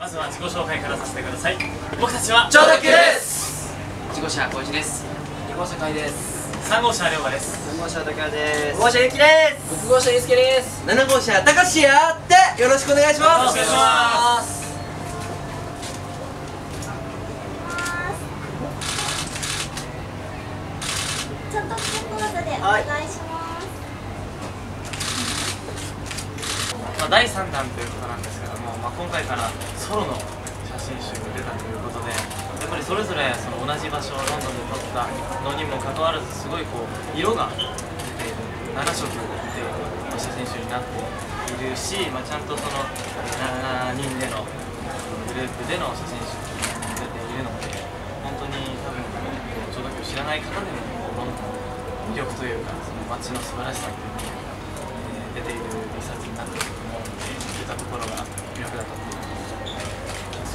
まずは自己紹介からさせてください。僕たちは超特急です。 1号車小石です。 2号車海です。 3号車龍馬です。 3号車高です。 5号車ゆきです。 6号車ゆうすけです。 7号車たかしやってよろしくお願いします。 お願いします。 ちょっと講座でお願いします。 第3弾ということなんですけども、今回からソロの写真集が出たということで、やっぱりそれぞれその同じ場所をロンドンで撮ったのにもかかわらず、すごいこう色が出ている7色出ている写真集になっているし、ちゃんとその7人でのグループでの写真集に出ているので、本当に多分ちょうど今日知らない方でもロンドンの魅力というか、その街の素晴らしさというのが出ている一冊になっていると思うので、そういったところが魅力だと思います。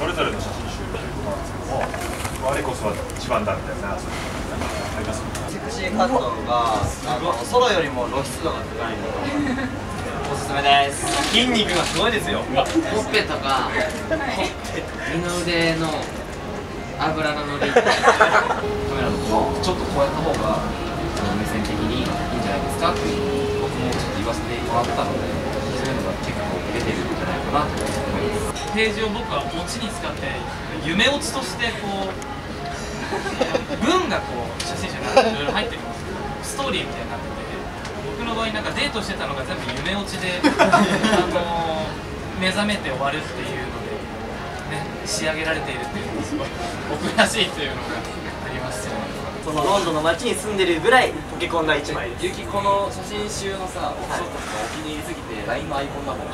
それぞれの写真集ということなんですけども、我こそは一番だみたいな、そういうのありますか？ セクシーカットがソロよりも露出度が高いのでおすすめです。 筋肉がすごいですよ。 ほっぺとか二の腕の脂の乗りカメラのちょっとこうやった方が目線的にいいんじゃないですかっていう僕もちょっと言わせてもらったので、そういうのが結構出てるんじゃないかなと思います。 ページを僕はオチに使って夢落ちとしてこう文がこう写真集にいろいろ入ってるんですけど、ストーリーみたいになってて、僕の場合なんかデートしてたのが全部夢落ちで目覚めて終わるっていうので、ね、仕上げられているっていうのがすごい僕らしいっていうのがありますよね。 そのロンドンの街に住んでるぐらい溶け込んだ一枚です。 ゆきこの写真集のさ、オフショットがお気に入りすぎて LINE のアイコンだもん。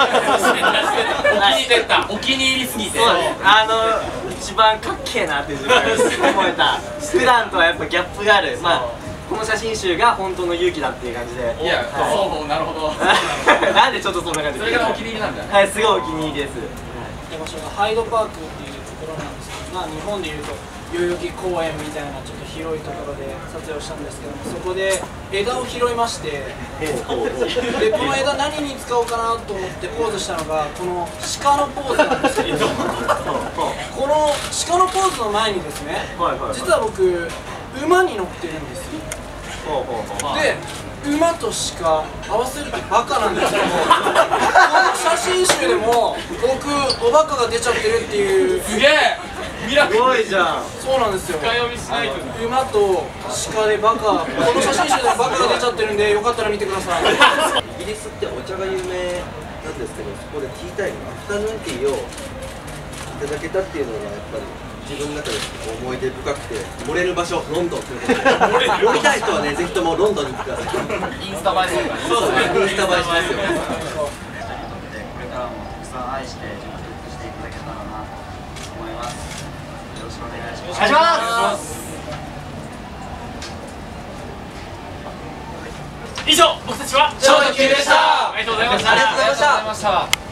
お気に入りすぎて。 そうです。一番かっけえなって自分が思えた。普段とはやっぱギャップがある。この写真集が本当の勇気だっていう感じで。 いや、そう、なるほど。 なんでちょっとそんな感じで。 それがお気に入りなんだよね。 はい、すごいお気に入りです。 場所がハイドパークっていうところなんですけど、日本でいうと代々木公園みたいなちょっと広いところで撮影をしたんですけども、そこで枝を拾いまして、でこの枝何に使おうかなと思ってポーズしたのがこの鹿のポーズなんですけど、この鹿のポーズの前にですね、実は僕馬に乗ってるんですよ。で馬と鹿合わせるとバカなんですけども、この写真集でも僕おバカが出ちゃってるっていう。 すげえミラクル。 すごいじゃん。 そうなんですよ。 深読みしないと。 馬と鹿でバカ、この写真集でバカが出ちゃってるんで、よかったら見てください。 イギリスってお茶が有名なんですけど、そこでティータイム、アフタヌーンティーをいただけたっていうのがやっぱり自分の中で思い出深くて、漏れる場所ロンドンということで、乗りたい人はね、ぜひともロンドンに来てください。 インスタ映えするから。 そうですね、インスタ映えしますよ。 これからもたくさん愛して充実していただけたらなと思います。よろしくお願いします。 お願いします。 以上、僕たちは超特急でした。 ありがとうございました。 ありがとうございました。 ありがとうございました。